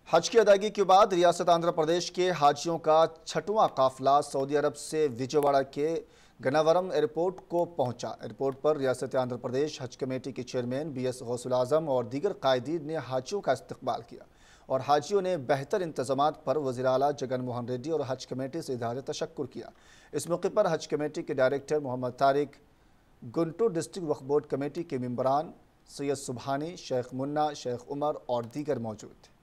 हज की अदायगी के बाद रियासत आंध्र प्रदेश के हाजियों का छठवां काफिला सऊदी अरब से विजयवाड़ा के गन्नावरम एयरपोर्ट को पहुंचा। एयरपोर्ट पर रियासत आंध्र प्रदेश हज कमेटी के चेयरमैन BS गौसुल आजम और दीगर कायदीन ने हाजियों का इस्तकबाल किया और हाजियों ने बेहतर इंतजामात पर वज़ीर आला जगन मोहन रेड्डी और हज कमेटी से इज़हार तशक्कुर किया। इस मौके पर हज कमेटी के director Mohammed Tariq, Guntur district Waqf board committee के मेंबरान सैयद सुबहानी, शेख मुन्ना, शेख उमर और दीगर मौजूद थे।